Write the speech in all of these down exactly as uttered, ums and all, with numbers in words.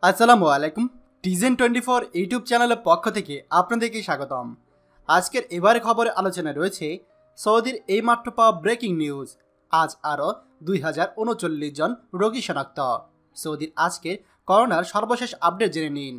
আসসালামু আলাইকুম। টিজেন twenty four YouTube চ্যানেলের পক্ষ থেকে আপনাদেরকে স্বাগতম। আজকের এবারে খবরের আলোচনায় রয়েছে সৌদির এইমাত্র পাওয়া ব্রেকিং নিউজ। আজ আরও দুই হাজার উনচল্লিশ জন রোগী শনাক্ত। সৌদির আজকের করোনার সর্বশেষ আপডেট জেনে নিন।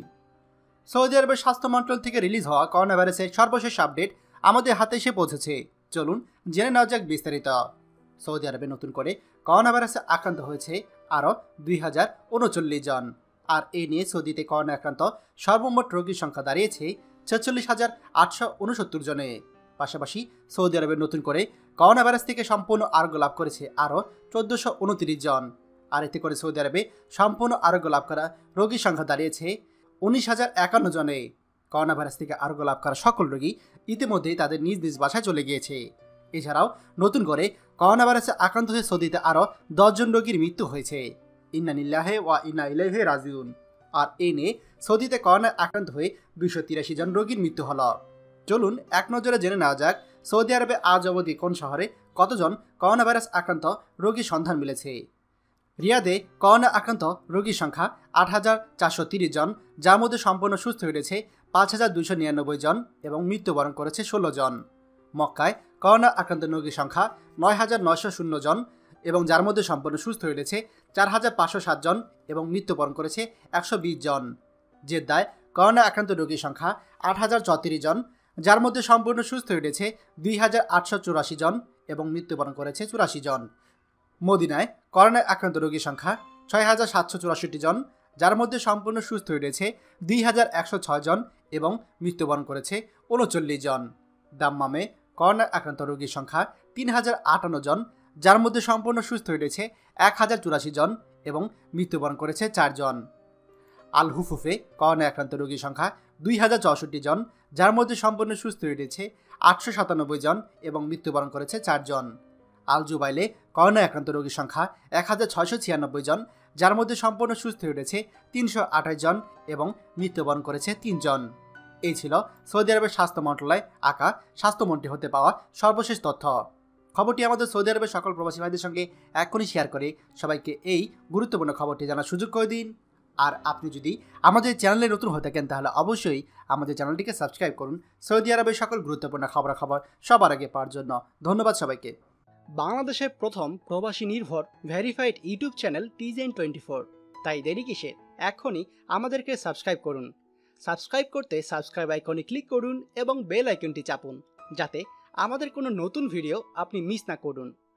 সৌদি আরবের স্বাস্থ্য মন্ত্রণালয় থেকে রিলিজ হওয়া করোনা ভাইরাসের সর্বশেষ আপডেট আমাদের হাতে এসে পৌঁছেছে। চলুন জেনে নেওয়া যাক বিস্তারিত। সৌদি আরবে নতুন করে করোনা ভাইরাসে আক্রান্ত হয়েছে আরও দুই হাজার উনচল্লিশ জন। আর এই নিয়ে সৌদিতে করোনা আক্রান্ত সর্বমোট রোগীর সংখ্যা দাঁড়িয়েছে ছেচল্লিশ হাজার আটশো উনসত্তর জনে। পাশাপাশি সৌদি আরবে নতুন করে করোনা ভাইরাস থেকে সম্পূর্ণ আরোগ্য লাভ করেছে আরও চোদ্দোশো উনত্রিশ জন। আর এতে করে সৌদি আরবে সম্পূর্ণ আরোগ্য লাভ করা রোগীর সংখ্যা দাঁড়িয়েছে উনিশ হাজার একান্ন জনে। করোনা ভাইরাস থেকে আরোগ্য লাভ করা সকল রোগী ইতিমধ্যেই তাদের নিজ নিজ বাসায় চলে গিয়েছে। এছাড়াও নতুন করে করোনা ভাইরাসে আক্রান্ত হয়ে সৌদিতে আরও দশজন রোগীর মৃত্যু হয়েছে। ইন্না লিল্লাহি ওয়া ইন্না ইলাইহি রাজিউন। আর এই নিয়ে সৌদিতে করোনায় আক্রান্ত হয়ে দুইশো তিরাশি জন রোগীর মৃত্যু হল। চলুন এক নজরে জেনে নেওয়া যাক সৌদি আরবে আজ অবধি কোন শহরে কতজন করোনা ভাইরাস আক্রান্ত রোগীর সন্ধান মিলেছে। রিয়াদে করোনা আক্রান্ত রোগীর সংখ্যা আট হাজার চারশো তিরিশ জন, যার মধ্যে সম্পূর্ণ সুস্থ হয়েছে পাঁচ হাজার দুইশো নিরানব্বই জন এবং মৃত্যুবরণ করেছে ষোলো জন। মক্কায় করোনা আক্রান্ত রোগীর সংখ্যা নয় হাজার নয়শো শূন্য জন এবং যার মধ্যে সম্পূর্ণ সুস্থ হয়েছে চার হাজার পাঁচশো সাত জন এবং মৃত্যুবরণ করেছে একশো বিশ জন। জেদ্দায় করোনা আক্রান্ত রোগীর সংখ্যা আট হাজার চৌত্রিশ জন, যার মধ্যে সম্পূর্ণ সুস্থ হয়েছে দুই হাজার আটশো চুরাশি জন এবং মৃত্যুবরণ করেছে চুরাশি জন। মদিনায় করোনায় আক্রান্ত রোগীর সংখ্যা ছয় হাজার সাতশো চুরাশিটি জন, যার মধ্যে সম্পূর্ণ সুস্থ হয়েছে দুই হাজার একশো ছয় জন এবং মৃত্যুবরণ করেছে উনচল্লিশ জন। দাম্মামে করোনায় আক্রান্ত রোগীর সংখ্যা তিন হাজার আটান্ন জন, যার মধ্যে সম্পূর্ণ সুস্থ হয়েছে এক হাজার চুরাশি জন এবং মৃত্যুবরণ করেছে চারজন। আল হুফুফে করোনায় আক্রান্ত রোগীর সংখ্যা দুই হাজার চৌষট্টি জন, যার মধ্যে সম্পূর্ণ সুস্থ হয়েছে আটশো সাতানব্বই জন এবং মৃত্যুবরণ করেছে চারজন। আল জুবাইলে করোনায় আক্রান্ত রোগীর সংখ্যা এক হাজার ছয়শো ছিয়ানব্বই জন, যার মধ্যে সম্পূর্ণ সুস্থ হয়েছে তিনশো আঠাশ জন এবং মৃত্যুবরণ করেছে তিনজন। এই ছিল সৌদি আরবের স্বাস্থ্য মন্ত্রণালয় আঁকা স্বাস্থ্যমন্ত্রী হতে পাওয়া সর্বশেষ তথ্য। খবরটি আমাদের সৌদি আরবের সকল প্রবাসী ভাইদের সঙ্গে এখনই শেয়ার করে সবাইকে এই গুরুত্বপূর্ণ খবরটি জানার সুযোগ করে দিন। আর আপনি যদি আমাদের চ্যানেলে নতুন হয়ে থাকেন তাহলে অবশ্যই আমাদের চ্যানেলটিকে সাবস্ক্রাইব করুন সৌদি আরবের সকল গুরুত্বপূর্ণ খবরাখবর সবার আগে পাওয়ার জন্য। ধন্যবাদ সবাইকে। বাংলাদেশের প্রথম প্রবাসী নির্ভর ভেরিফাইড ইউটিউব চ্যানেল টিজেন টোয়েন্টি ফোর, তাই দেরি কিসের, এখনই আমাদেরকে সাবস্ক্রাইব করুন। সাবস্ক্রাইব করতে সাবস্ক্রাইব আইকনে ক্লিক করুন এবং বেল আইকনটি চাপুন, যাতে আমাদের কোনো নতুন ভিডিও আপনি মিস না করুন।